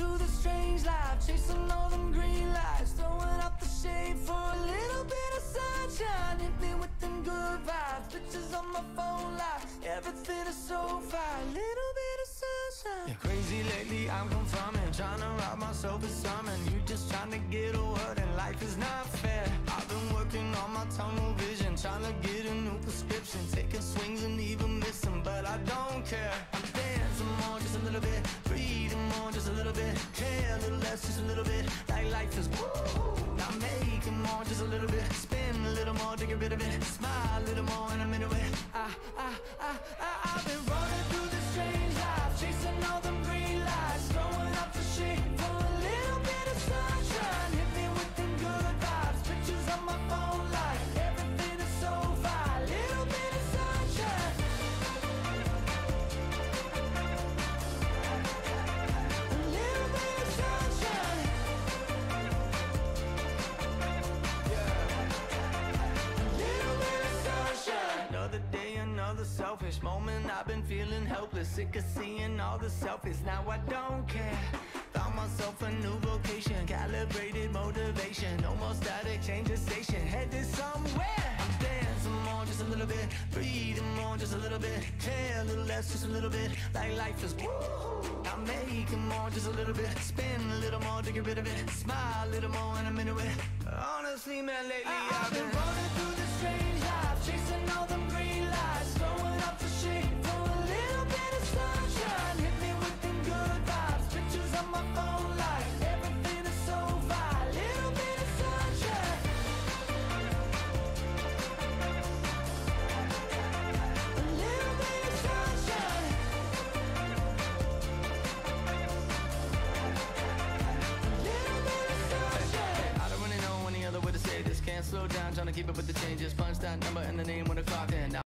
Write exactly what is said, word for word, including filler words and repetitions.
through the strange life, chasing all them green lights, throwing out the shade for a little bit of sunshine. Hit me with them good vibes, pictures on my phone live, everything is so fine, little bit of sunshine. You're crazy lately, I'm confirming, trying to rob myself of something. You just trying to get a word and life is not fair. I've been working on my tunnel vision, trying to get a new prescription, taking swings and even missing, but I don't care. I'm dancing more, just a little bit, breathing more, just a little bit, care a little less, just a little bit, like life is woo. I'm making more, just a little bit, spin a little more to get rid of it, smile a little more and I'm into it. I, I, I, I, I've been running through this strange life, chasing all them green lights, throwing up the shade for a little bit of sunshine. Hit me with them good vibes, pictures on my phone light, everything is so fine, little bit of sunshine. A little bit of sunshine. Another day, another selfish moment. I've been feeling helpless, sick of seeing all the selfies. Now I don't care. Found myself a new vocation, calibrated motivation. No more static, change the station, headed somewhere. I'm dancing more, just a little bit, breathing more, just a little bit, care a little less, just a little bit, like life is woo. I'm making more, just a little bit, spin a little more to get rid of it, smile a little more and I'm into it. Honestly, man, lately I, I've, I've been, been running through this strange life, chasing all them green lights, throwing up the shade for a little bit of sunshine. Hit me with them good vibes, pictures on my phone light, everything is so fine, little bit of sunshine. A little bit of sunshine. A little bit of sunshine. I don't really know any other way to say this. Can't slow down, trying to keep up with the changes. Punch that number and the name when the clock in.